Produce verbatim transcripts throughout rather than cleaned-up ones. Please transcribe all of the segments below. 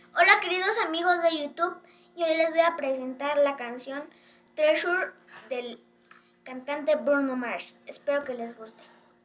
Hola queridos amigos de YouTube, y hoy les voy a presentar la canción Treasure del cantante Bruno Mars. Espero que les guste.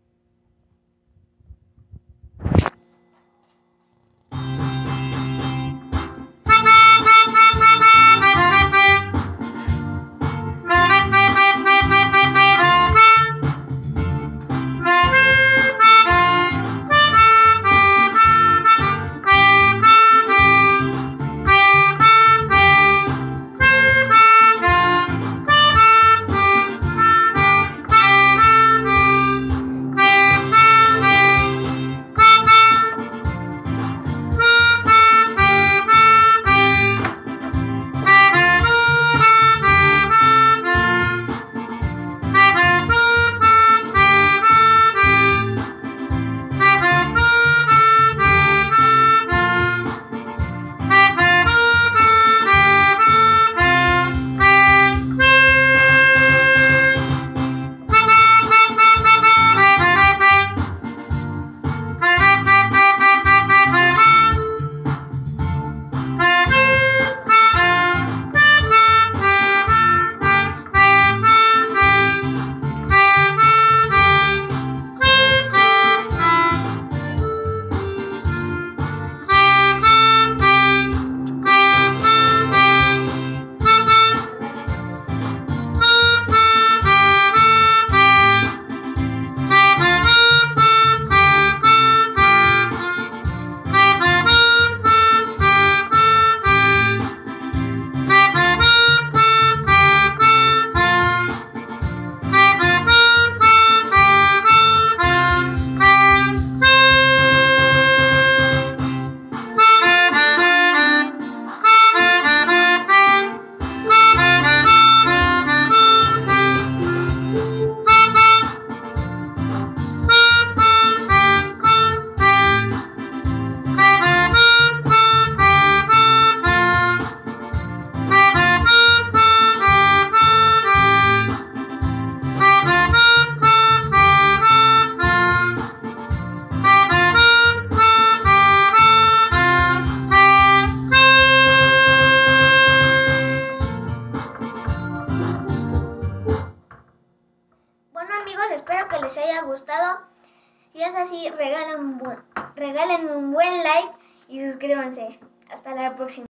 Amigos, espero que les haya gustado. Si es así, regalen un buen, regalen un buen like y suscríbanse. Hasta la próxima.